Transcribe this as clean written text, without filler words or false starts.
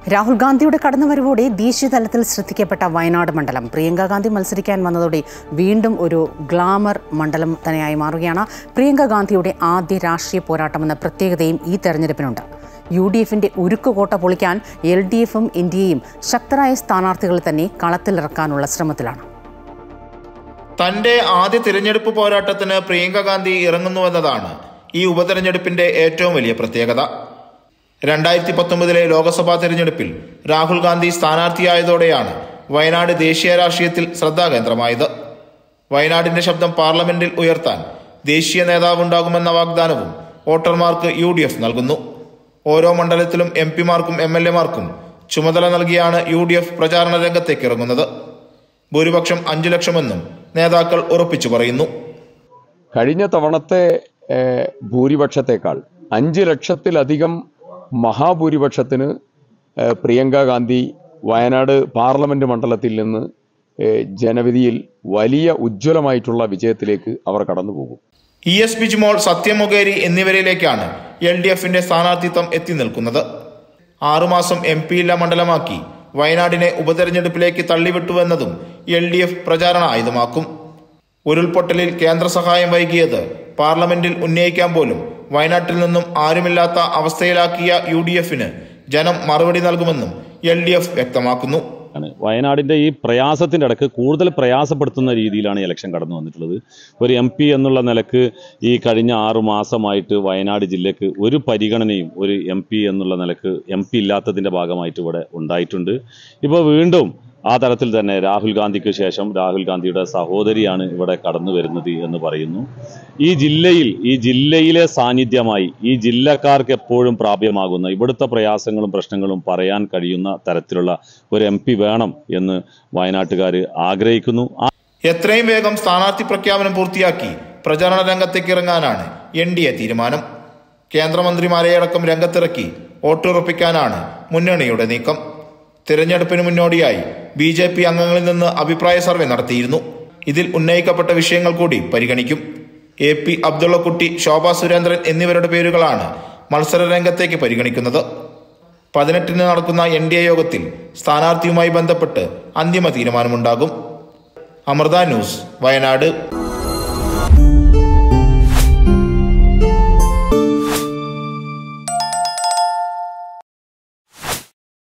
രാഹുൽ ഗാന്ധിയുടെ കടന്നുവരവോടെ ദേശീയ തലത്തിൽ ശ്രദ്ധിക്കപ്പെട്ട വയനാട് മണ്ഡലം പ്രിയങ്ക ഗാന്ധി മത്സരിക്കാൻ വന്നതോടെ വീണ്ടും ഒരു ഗ്ലാമർ മണ്ഡലം തന്നെയായി മാറുകയാണ്. പ്രിയങ്ക ഗാന്ധിയുടെ ആദ്യ രാഷ്ട്രീയ പോരാട്ടമെന്ന പ്രത്യേകതയും ഈ തെരഞ്ഞെടുപ്പിനുണ്ട്. UDFന്റെ ഉരുക്കുകോട്ട പൊളിക്കാൻ LDFും NDAയും ശക്തരായ സ്ഥാനാർത്ഥികൾ തന്നെ കളത്തിലിറക്കാനുള്ള ശ്രമത്തിലാണ്. തന്റെ ആദ്യ തിരഞ്ഞെടുപ്പ് പോരാട്ടത്തിന് പ്രിയങ്ക ഗാന്ധി ഇറങ്ങുന്നുവെന്നതാണ് ഈ ഉപതെരഞ്ഞെടുപ്പിന്റെ ഏറ്റവും വലിയ പ്രത്യേകത. 2019 ലോക്സഭാ തെരഞ്ഞെടുപ്പിൽ രാഹുൽ ഗാന്ധി സ്ഥാനാർത്ഥിയായതോടെയാണ് വയനാട് ദേശീയ രാഷ്ട്രീയത്തിൽ ശ്രദ്ധാകേന്ദ്രമായത്. വയനാടിന്റെ ശബ്ദം പാർലമെന്റിൽ ഉയർത്താൻ ദേശീയ നേതാവുണ്ടാകുമെന്ന വാഗ്ദാനവും വോട്ടർമാർക്ക് UDF നൽകുന്നു. ഓരോ മണ്ഡലത്തിലും MP-മാർക്കും MLA-മാർക്കും ചുമതല നൽകിയാണ് UDF പ്രചാരണ രംഗത്തേക്ക് ഇറങ്ങുന്നത്. ഭൂരിപക്ഷം 5 ലക്ഷമെന്നും നേതാക്കൾ ഉറപ്പിച്ചു പറയുന്നു. കഴിഞ്ഞ തവണത്തെ ഭൂരിപക്ഷത്തെക്കാൾ 5 ലക്ഷത്തിലധികം മഹാഭൂരിപക്ഷത്തിന് പ്രിയങ്ക ഗാന്ധി വയനാട് പാർലമെന്റ് മണ്ഡലത്തിൽ നിന്ന് ജനവിധിയിൽ വലിയ ഉജ്ജ്വലമായിട്ടുള്ള വിജയത്തിലേക്ക് അവർ കടന്നുപോകും. ES ബിജിമോൾ, സത്യം മൊകേരി എന്നിവരിലേക്കാണ് LDFന്റെ സ്ഥാനാർത്ഥിത്വം എത്തി നിൽക്കുന്നത്. 6 മാസം MP ഇല്ല മണ്ഡലമാക്കി വയനാടിനെ ഉപതെരഞ്ഞെടുപ്പിലേക്ക് തള്ളിവിട്ടുവെന്നതും LDF പ്രചാരണ ആയുധമാക്കും. ഉരുൾപൊട്ടലിൽ കേന്ദ്ര സഹായം വൈകിയത് പാർലമെന്റിൽ ഉന്നയിക്കാൻ പോലും വയനാട്ടിൽ നിന്നും ആരുമില്ലാത്ത അവസ്ഥയിലാക്കിയ UDFന് ജനം മറുപടി നൽകുമെന്നും LDF വ്യക്തമാക്കുന്നു. വയനാടിന്റെ ഈ പ്രയാസത്തിന്റെ ഇടയ്ക്ക് കൂടുതൽ പ്രയാസപ്പെടുത്തുന്ന രീതിയിലാണ് ഇലക്ഷൻ കടന്നു വന്നിട്ടുള്ളത്. ഒരു MP എന്നുള്ള നിലക്ക് ഈ കഴിഞ്ഞ 6 മാസമായിട്ട് വയനാട് ജില്ലക്ക് ഒരു പരിഗണനയും ഒരു MP എന്നുള്ള നിലക്ക് MP ഇല്ലാത്തതിന്റെ ഭാഗമായിട്ട് ഇവിടെ ഉണ്ടായിട്ടുണ്ട്. ഇപ്പോൾ വീണ്ടും ആ തരത്തിൽ തന്നെ രാഹുൽ ഗാന്ധിക്ക് ശേഷം രാഹുൽ ഗാന്ധിയുടെ സഹോദരിയാണ് ഇവിടെ കടന്നു വരുന്നത് എന്ന് പറയുന്നു. ഈ ജില്ലയിലെ സാന്നിധ്യമായി ഈ ജില്ലക്കാർക്ക് എപ്പോഴും പ്രാപ്യമാകുന്ന ഇവിടുത്തെ പ്രയാസങ്ങളും പ്രശ്നങ്ങളും പറയാൻ കഴിയുന്ന തരത്തിലുള്ള ഒരു MP വേണം എന്ന് വയനാട്ടുകാർ ആഗ്രഹിക്കുന്നു. എത്രയും വേഗം സ്ഥാനാർത്ഥി പ്രഖ്യാപനം പൂർത്തിയാക്കി പ്രചാരണ രംഗത്തേക്ക് ഇറങ്ങാനാണ് NDA തീരുമാനം. കേന്ദ്രമന്ത്രിമാരെ അടക്കം രംഗത്തിറക്കി വോട്ടുറപ്പിക്കാനാണ് മുന്നണിയുടെ നീക്കം. തിരഞ്ഞെടുപ്പിന് മുന്നോടിയായി BJP അംഗങ്ങളിൽ നിന്ന് അഭിപ്രായ സർവേ നടത്തിയിരുന്നു. ഇതിൽ ഉന്നയിക്കപ്പെട്ട വിഷയങ്ങൾ കൂടി പരിഗണിക്കും. AP അബ്ദുള്ളക്കുട്ടി, ശോഭാ സുരേന്ദ്രൻ എന്നിവരുടെ പേരുകളാണ് മത്സര രംഗത്തേക്ക് പരിഗണിക്കുന്നത്. 18-ന് നടക്കുന്ന NDA യോഗത്തിൽ സ്ഥാനാർത്ഥിയുമായി ബന്ധപ്പെട്ട് അന്തിമ തീരുമാനമുണ്ടാകും. അമൃത ന്യൂസ്, വയനാട്.